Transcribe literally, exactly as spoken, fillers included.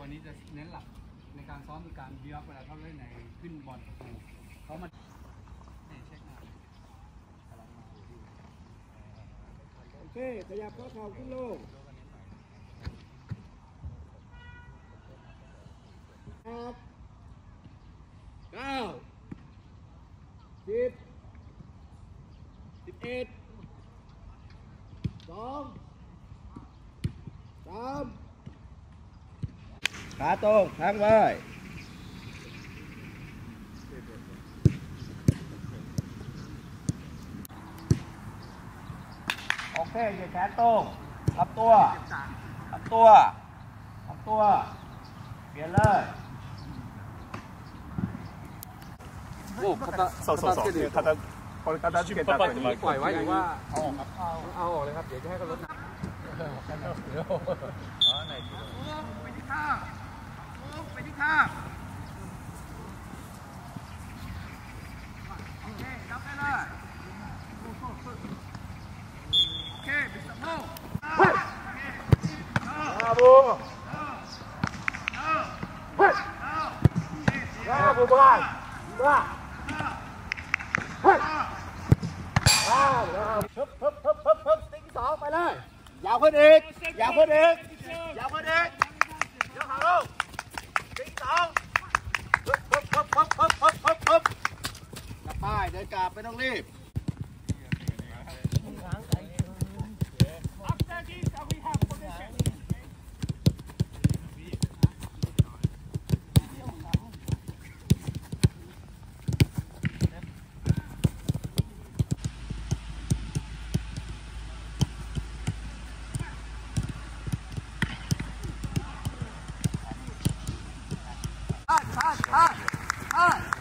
วันนี้จะเน้นหลักในการซ้อมในการบิวอัพเวลาเขาเล่นในขึ้นบอลเขามาเช็คหน้าโอเคขยับข้อเข่าขึ้นลงครับเก้าสิบสิบเอ็ดสองสามขาตรงทางไว้โอเคเหยียดแขนตรงทับตัวทับตัวทับตัวเปลี่ยนเลยโอ้肩そうそうそう肩これ片付けた後にปล่อยไว้หรือว่าเอาออกครับเอาเอาออกเลยครับเดี๋ยวจะให้เขาลดน้ำไปที่ข้างไปที่ข้างโอเคจับได้เลยโอเคปิดสะโพกอาบูอาบูบ้านบ้าเพิ่มเพิ่มเพิ่มเพิ่มเพิ่มสติ๊กสองไปเลยยาวขึ้นอีกยาวขึ้นอีกยาวขึ้นอีกยกขาลงสติ๊กสองเพิ่มเพิ่มเพิ่มเพิ่มเพิ่มเพิ่มเพิ่มเพิ่มกลับไปเดินกลับไม่ต้องรีบAh, ah, ah, ah.